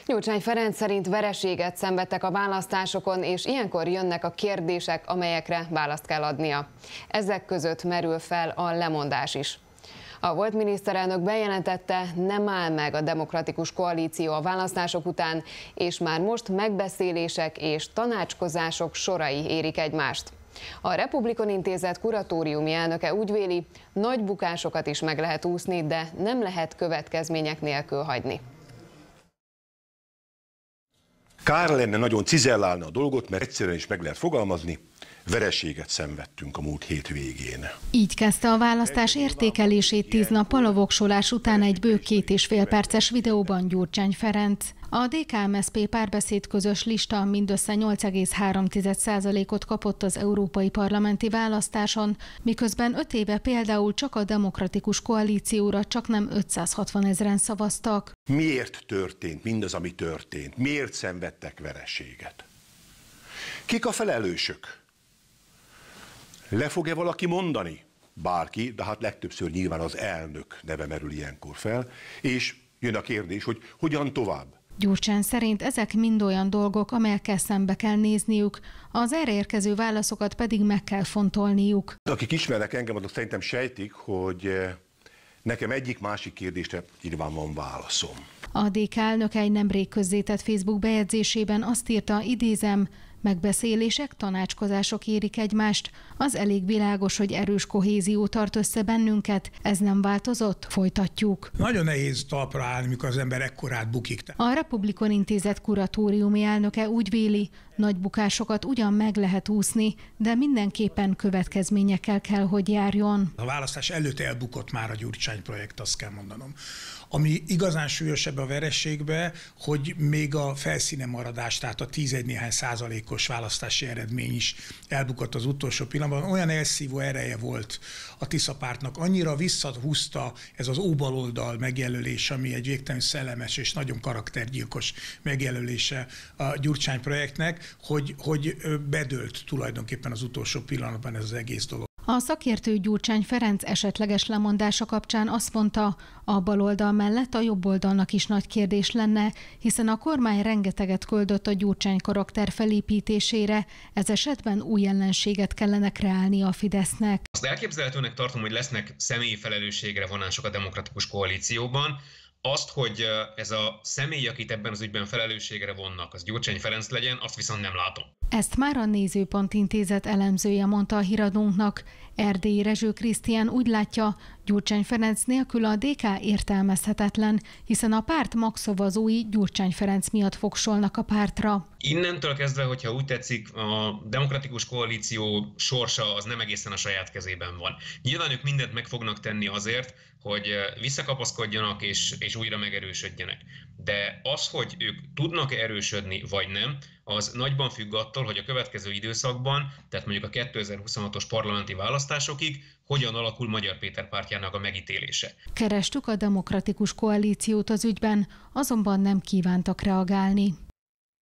Gyurcsány Ferenc szerint vereséget szenvedtek a választásokon, és ilyenkor jönnek a kérdések, amelyekre választ kell adnia. Ezek között merül fel a lemondás is. A volt miniszterelnök bejelentette, nem áll meg a demokratikus koalíció a választások után, és már most megbeszélések és tanácskozások sorai érik egymást. A Republikon Intézet kuratóriumi elnöke úgy véli, nagy bukásokat is meg lehet úszni, de nem lehet következmények nélkül hagyni. Kár lenne nagyon cizellálni a dolgot, mert egyszerűen is meg lehet fogalmazni, vereséget szenvedtünk a múlt hét végén. Így kezdte a választás értékelését 10 nappal a voksolás után egy bő 2,5 perces videóban Gyurcsány Ferenc. A DK-MSZP párbeszéd közös lista mindössze 8,3%-ot kapott az európai parlamenti választáson, miközben 5 éve például csak a demokratikus koalícióra csaknem 560 000-en szavaztak. Miért történt mindaz, ami történt? Miért szenvedtek vereséget? Kik a felelősök? Le fog-e valaki mondani? Bárki, de hát legtöbbször nyilván az elnök neve merül ilyenkor fel, és jön a kérdés, hogy hogyan tovább. Gyurcsány szerint ezek mind olyan dolgok, amelyekkel szembe kell nézniük, az erre érkező válaszokat pedig meg kell fontolniuk. Akik ismernek engem, azok szerintem sejtik, hogy nekem egyik-másik kérdésre nyilván van válaszom. A DK elnöke egy nemrég közzétett Facebook bejegyzésében azt írta, idézem, megbeszélések, tanácskozások érik egymást, az elég világos, hogy erős kohézió tart össze bennünket, ez nem változott, folytatjuk. Nagyon nehéz talpra állni, mikor az ember ekkorát bukik. A Republikon Intézet kuratóriumi elnöke úgy véli, nagy bukásokat ugyan meg lehet úszni, de mindenképpen következményekkel kell, hogy járjon. A választás előtt elbukott már a Gyurcsány projekt, azt kell mondanom. Ami igazán súlyosabb a vereségbe, hogy még a felszíne maradás, tehát a 11 néhány százalékos választási eredmény is elbukott az utolsó pillanatban. Olyan elszívó ereje volt a Tisza pártnak, annyira visszahúzta ez az óbaloldal megjelölés, ami egy végtelenül szellemes és nagyon karaktergyilkos megjelölése a Gyurcsány projektnek, hogy bedőlt tulajdonképpen az utolsó pillanatban ez az egész dolog. A szakértő Gyurcsány Ferenc esetleges lemondása kapcsán azt mondta, a baloldal mellett a jobboldalnak is nagy kérdés lenne, hiszen a kormány rengeteget küldött a Gyurcsány karakter felépítésére, ez esetben új ellenséget kellene kreálni a Fidesznek. Azt elképzelhetőnek tartom, hogy lesznek személyi felelősségre vonások a demokratikus koalícióban. Azt, hogy ez a személy, akit ebben az ügyben felelősségre vonnak, az Gyurcsány Ferenc legyen, azt viszont nem látom. Ezt már a Nézőpont Intézet elemzője mondta a híradónknak. Erdélyi Rezső Krisztián úgy látja, Gyurcsány Ferenc nélkül a DK értelmezhetetlen, hiszen a párt magszavazói Gyurcsány Ferenc miatt fogsolnak a pártra. Innentől kezdve, hogyha úgy tetszik, a demokratikus koalíció sorsa az nem egészen a saját kezében van. Nyilván ők mindent meg fognak tenni azért, hogy visszakapaszkodjanak és újra megerősödjenek. De az, hogy ők tudnak erősödni vagy nem, az nagyban függ attól, hogy a következő időszakban, tehát mondjuk a 2026-os parlamenti választásokig hogyan alakul Magyar Péter pártjának a megítélése. Kerestük a demokratikus koalíciót az ügyben, azonban nem kívántak reagálni.